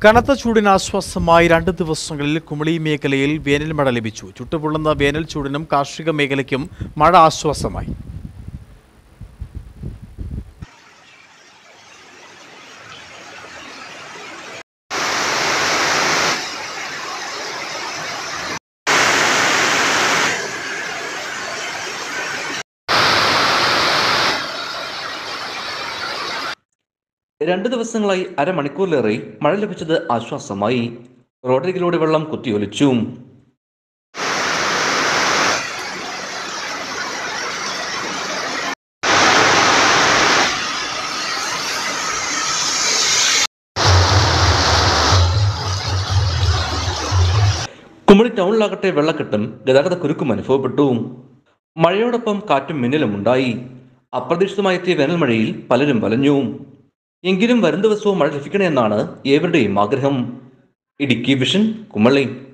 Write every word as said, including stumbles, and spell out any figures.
കനത്ത ചൂടിന് ആശ്വാസമായി രണ്ട് ദിവസങ്ങളിൽ കുമളി മേഖലയിൽ വേനൽ മഴ ലഭിച്ചു. ചുട്ടുപൊള്ളുന്ന വേനൽ ചൂടിനും കാർഷിക മേഖലയ്ക്കും മഴ ആശ്വാസമായി. രണ്ട് ദിവസങ്ങളായി അരമണിക്കൂറിലേറെ മഴ ലഭിച്ചത് ആശ്വാസമായി. റോഡരികിലൂടെ വെള്ളം കുത്തിയൊലിച്ചു. കുമളി ടൗണിലാകട്ടെ വെള്ളക്കെട്ടും ഗതാഗത കുരുക്കും അനുഭവപ്പെട്ടു. മഴയോടൊപ്പം കാറ്റും മിന്നലും ഉണ്ടായി. അപ്രതീക്ഷിതമായി എത്തിയ വേനൽ മഴയിൽ പലരും വലഞ്ഞു. എങ്കിലും വരും ദിവസവും മഴ ലഭിക്കണമെന്നാണ് ഏവരുടെയും ആഗ്രഹം. ഇടുക്കി വിഷൻ, കുമളി.